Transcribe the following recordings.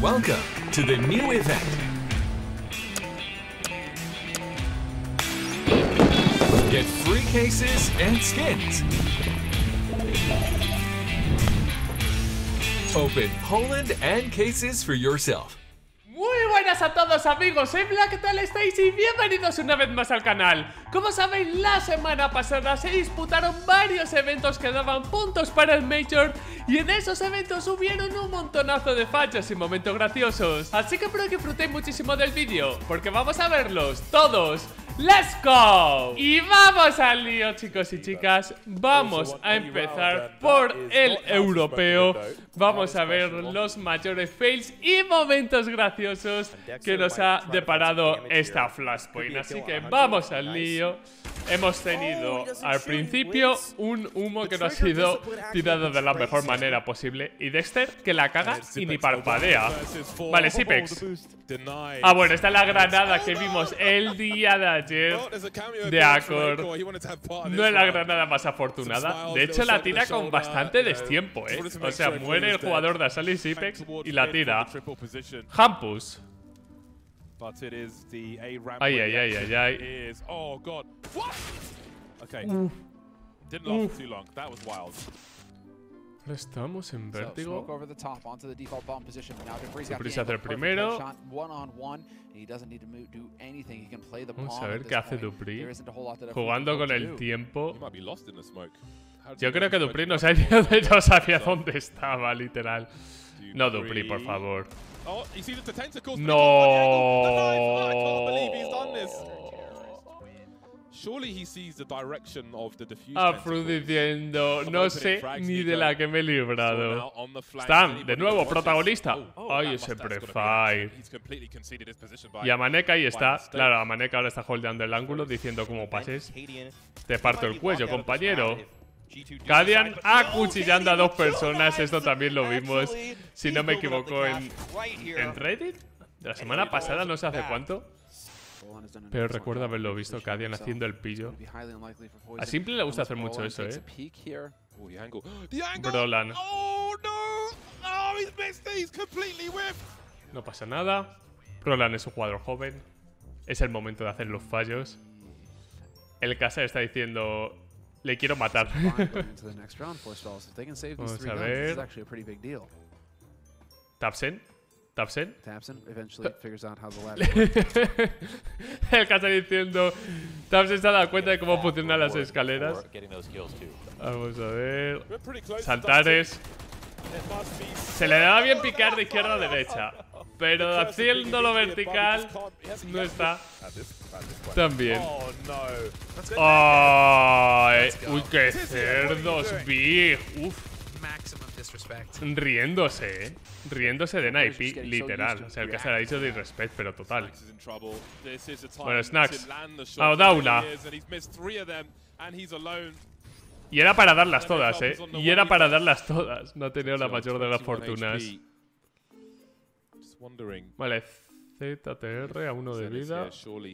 Welcome to the new event. Get free cases and skins. Open Poland and cases for yourself. Muy buenas a todos amigos, soy Black, ¿qué tal estáis? Y bienvenidos una vez más al canal. Como sabéis, la semana pasada se disputaron varios eventos que daban puntos para el Major, y en esos eventos hubieron un montonazo de fallos y momentos graciosos. Así que espero que disfrutéis muchísimo del vídeo, porque vamos a verlos todos. ¡Let's go! Y vamos al lío, chicos y chicas. Vamos a empezar por el europeo. Vamos a ver los mayores fails y momentos graciosos que nos ha deparado esta Flashpoint. Así que vamos al lío. Hemos tenido al principio un humo que no ha sido tirado de la mejor manera posible, y Dexter que la caga y ni parpadea. Vale, Zipex. Ah, bueno, esta es la granada que vimos el día de ayer de Acor. No es la granada más afortunada. De hecho, la tira con bastante destiempo, O sea, muere el jugador de Asali Zipex y la tira. Hampus. Ay, ay, ay, ay, ay. Ahora estamos en vértigo. Dupree hace el primero. Vamos a ver qué hace Dupree. Jugando con el tiempo. Yo creo que Dupree no sabía dónde estaba, literal. No, Dupree, por favor. No. Afro diciendo, no sé ni de la que me he librado. Stan, de nuevo, protagonista. Ay, ese prefire. Y Amaneka ahí está. Claro, Amaneka ahora está holdeando el ángulo, diciendo, como pases, te parto el cuello, compañero. Cadian acuchillando a dos personas. Esto también lo vimos, si no me equivoco, en Reddit de la semana pasada, no sé hace cuánto. Pero recuerdo haberlo visto, Cadian haciendo el pillo. A Simple le gusta hacer mucho eso, Brolan. No pasa nada. Brolan es un jugador joven. Es el momento de hacer los fallos. El Caser está diciendo, le quiero matar. Vamos a ver. Tapsen. Tapsen. El Caser diciendo, Tapsen se ha dado cuenta de cómo funcionan las escaleras. Vamos a ver. Saltares. Se le daba bien picar de izquierda a derecha, pero haciéndolo vertical no está tan bien. ¡Ay! ¡Uy, qué cerdos, Big! ¡Uf! Riéndose, Riéndose de Naipi, literal. O sea, el que se le ha dicho disrespect, pero total. Bueno, Snacks. Ah, Daula. Y era para darlas todas, Y era para darlas todas. No ha tenido la mayor de las fortunas. Vale, ZTR a 1 de vida.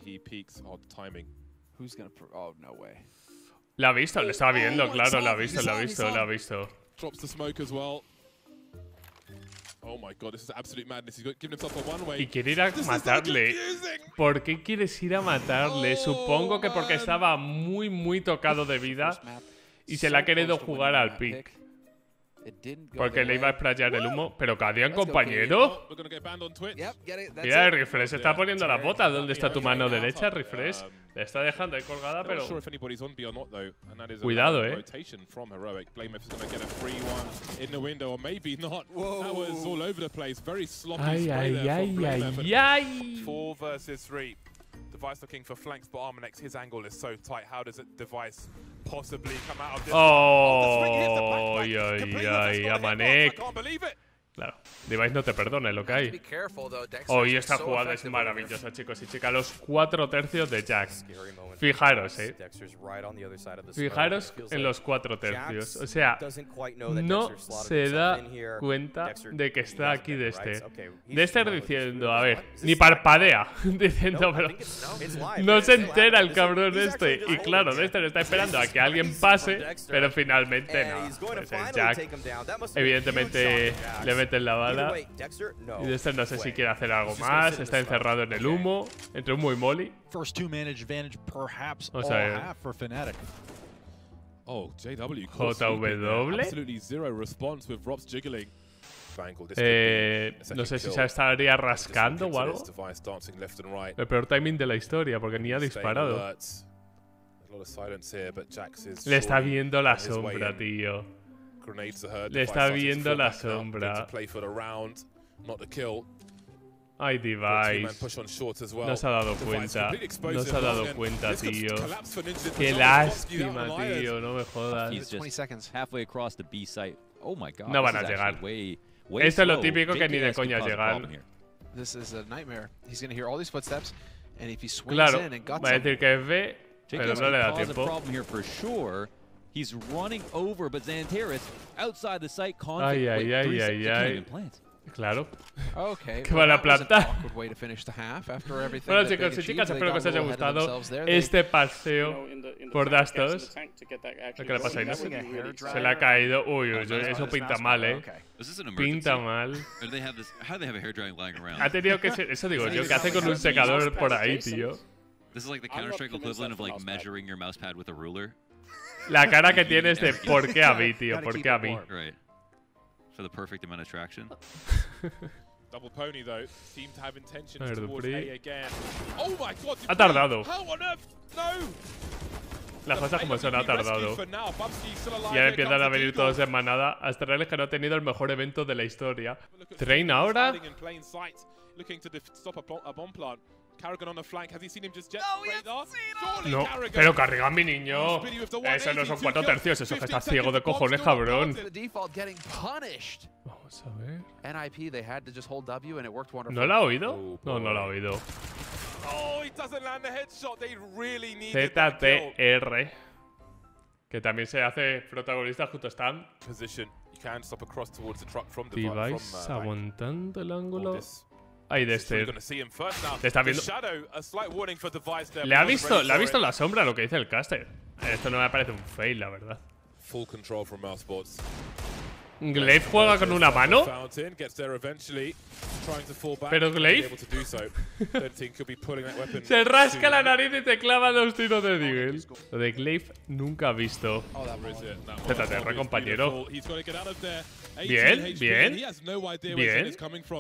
La ha visto, lo estaba viendo, claro, la ha visto, la ha visto, la ha visto. Y quiere ir a matarle. ¿Por qué quieres ir a matarle? Supongo que porque estaba muy tocado de vida y se le ha querido jugar al pick, porque le iba a sprayar el humo. Pero Cadian, compañero. Mira, Refresh se está poniendo la bota. ¿Dónde está tu mano derecha, Refresh? Le está dejando ahí colgada, pero cuidado, Ay, ay, ay, ay, ay. Device looking for flanks, but Armanex, his angle is so tight. How does it Device possibly come out of this? Oh, ay, ay, ay, Amanek. Claro, Device no te perdona lo que hay. Hoy Esta jugada es maravillosa, chicos y chicas. Los 4 tercios de Jack. Fijaros, Fijaros en los 4 tercios. O sea, no se da cuenta de que está aquí Dexter. Dexter diciendo, a ver, ni parpadea. Diciendo, pero no se entera el cabrón este. Y claro, Dexter está esperando a que alguien pase, pero finalmente no. Pues el Jack, evidentemente, le meten la bala. Y Dexter no sé si quiere hacer algo más. Está encerrado en el humo, entre humo y molly. Vamos a ver. Oh, JW. JW. Absolutely zero response with Rob's jiggling. No sé si se estaría rascando o algo. El peor timing de la historia, porque ni ha disparado. Le está viendo la sombra, tío. Le está viendo la sombra. Ay, Device. No se ha dado cuenta. No se ha dado cuenta, tío. Qué lástima, tío. No me jodas. No van a llegar. Esto es lo típico que ni de coña llegan. Claro, va a decir que es B, pero no le da tiempo. Ay, ay, ay, ay, ay. Claro. Que van a plantar. Bueno, chicos y chicas, espero que os haya gustado este paseo por Dastos. ¿Qué le pasa ahí? ¿No? Se le ha caído. Uy, uy, uy, eso pinta mal, Pinta mal. Ha tenido que ser. Eso digo yo, que hace con un secador por ahí, tío. La cara que tienes de ¿por qué a mí, tío? ¿Por qué a mí? For the perfect amount of traction. Double pony though seemed to have intentions towards A again. Oh my god. Ha tardado. How on earth? No. Las cosas como son, ha tardado. Y ahora empiezan a venir todos en manada. Hasta reales que no ha tenido el mejor evento de la historia. Train ahora. No, pero Carrigan, mi niño. Eso no son 4 tercios, eso que está ciego de cojones, cabrón. Vamos a ver. ¿No la ha oído? No, no la ha oído. ZTR. Que también se hace protagonista justo Stan. Device aguantando el ángulo. Ay, Dexter. Te está viendo. Le ha visto la sombra lo que dice el caster. Esto no me parece un fail, la verdad. ¿Glaive juega con una mano? Pero Glaive se rasca la nariz y te clava 2 tiros de Deagle. Lo de Glaive nunca ha visto. ZTR, compañero. Bien, bien. Bien.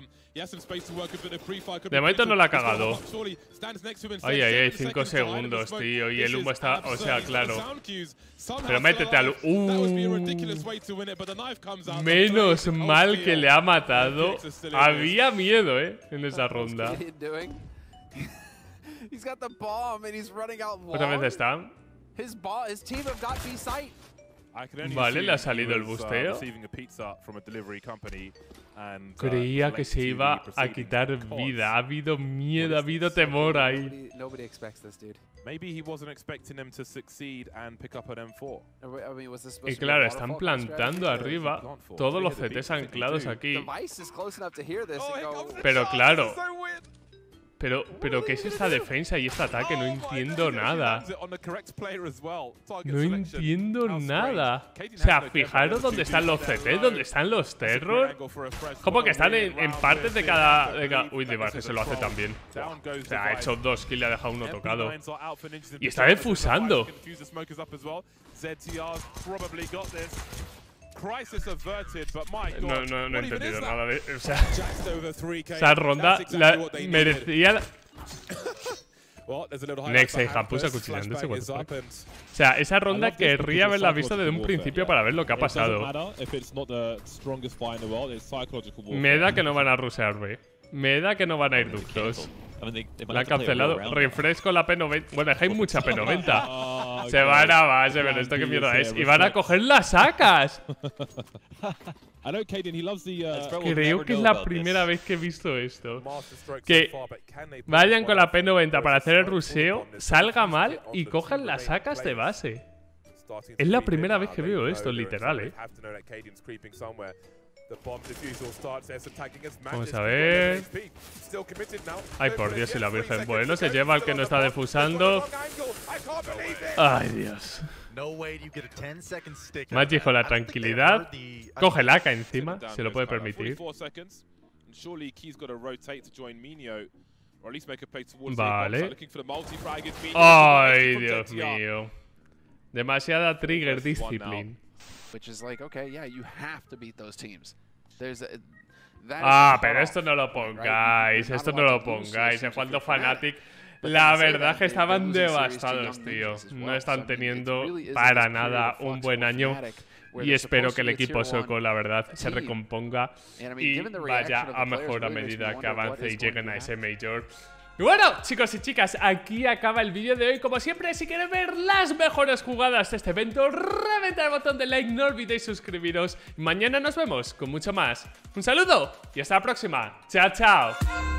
De momento no la ha cagado. Ay, ay, ay, 5 segundos, tío. Y el humo está, o sea, claro. Pero métete al... Menos mal que le ha matado. Había miedo, en esa ronda. Otra vez está. Vale, le ha salido el busteo. Creía que se iba a quitar vida. Ha habido miedo, ha habido temor ahí. Y claro, están plantando arriba todos los CTs anclados aquí. Pero claro. Pero ¿qué es esta defensa y este ataque? No entiendo nada. No entiendo nada. O sea, fijaros dónde están los CT, dónde están los Terror. Como que están en partes de cada... Uy, Device se lo hace también. O sea, ha hecho 2 kills y ha dejado uno tocado. Y está defusando. No he entendido nada de... O sea, esa ronda merecía... Next puso acuchillándose. O sea, esa ronda querría haberla visto desde un principio para ver lo que ha pasado. Me da que no van a rushear B. Me da que no van a ir ductos. La han cancelado. Refresco la P90. Bueno, hay mucha P90. Se van a base, pero esto qué mierda es. Y van a coger las sacas. Creo que es la primera vez que he visto esto. Que vayan con la P90 para hacer el rusheo, salga mal y cojan las sacas de base. Es la primera vez que veo esto, literal, Vamos a ver. Ay, por Dios y la Virgen. Bueno, se lleva al que no está defusando. Ay, Dios. Magic con la tranquilidad. Coge el AK encima, se lo puede permitir. Vale. Ay, Dios mío. Demasiada trigger discipline. Pero esto no lo pongáis. Esto no lo pongáis. En cuanto a Fnatic, la verdad que estaban devastados, tío. No están teniendo para nada un buen año. Y espero que el equipo sueco, la verdad, se recomponga y vaya a mejor a medida que avance y lleguen a ese Major. Y bueno, chicos y chicas, aquí acaba el vídeo de hoy. Como siempre, si queréis ver las mejores jugadas de este evento, reventad el botón de like, no olvidéis suscribiros. Mañana nos vemos con mucho más. Un saludo y hasta la próxima. Chao, chao.